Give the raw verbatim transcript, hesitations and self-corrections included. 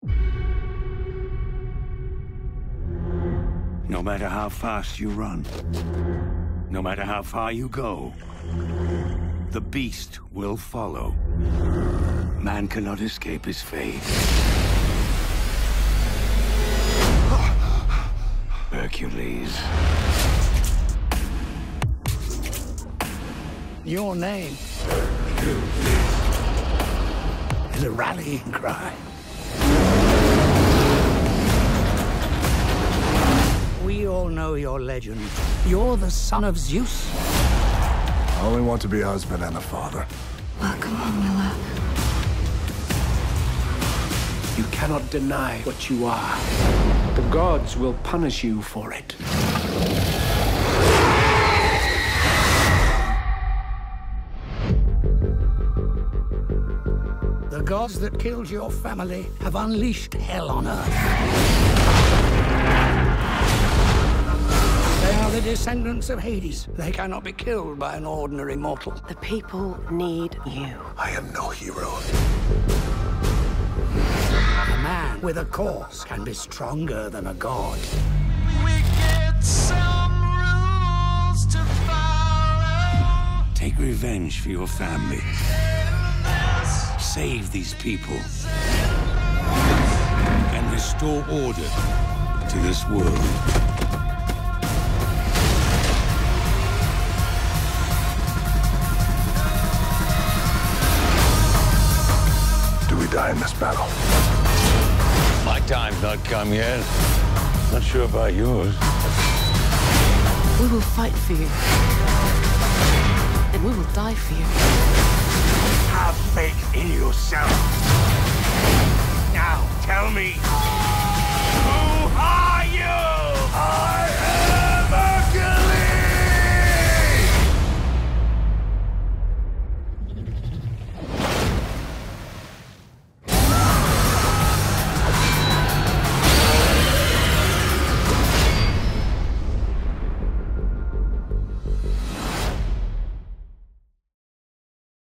No matter how fast you run, no matter how far you go, the beast will follow. Man cannot escape his fate. Hercules. Your name is a rallying cry. We all know your legend. You're the son of Zeus. I only want to be a husband and a father. Welcome home, my love. You cannot deny what you are. The gods will punish you for it. The gods that killed your family have unleashed hell on Earth. They are the descendants of Hades. They cannot be killed by an ordinary mortal. The people need you. I am no hero. A man with a cause can be stronger than a god. We get some rules to follow. Take revenge for your family. Save these people. And restore order to this world. Do we die in this battle? My time's not come yet. Not sure about yours. We will fight for you. And we will die for you. Have faith in yourself. Now, tell me,